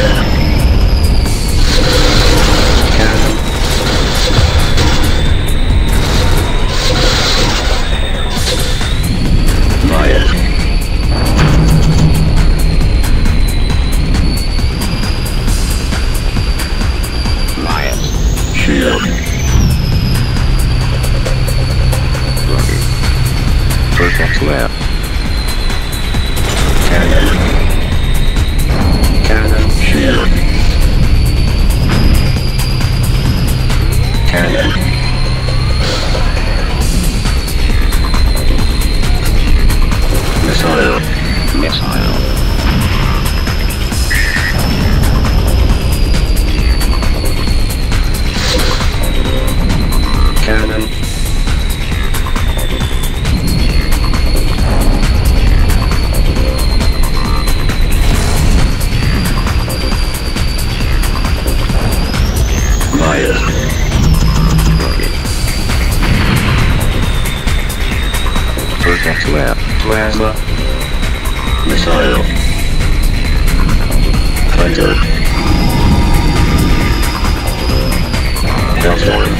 Perfect left. Cannon. Cannon shield. Cannon. Missile. Missile. Cannon. Fire. Perfect lab. Plasma. Missile. Fighter. Hellstorm.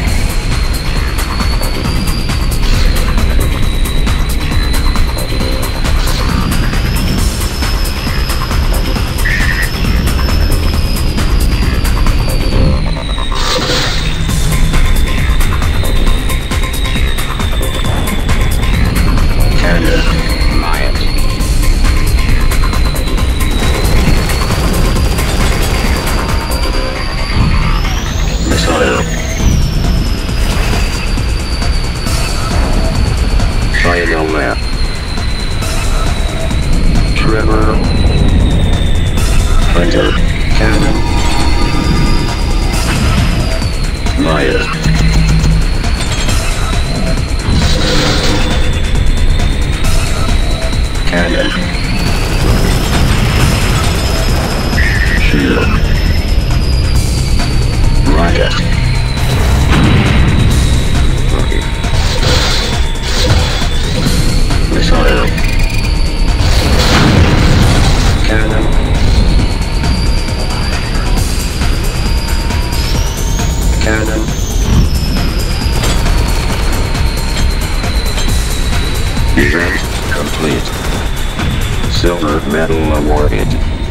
Final lap. Trevor. Hunter. Cannon. Maya. Cannon. Shield. Rocket. Missile. Cannon. Cannon. Event complete. Silver medal awarded.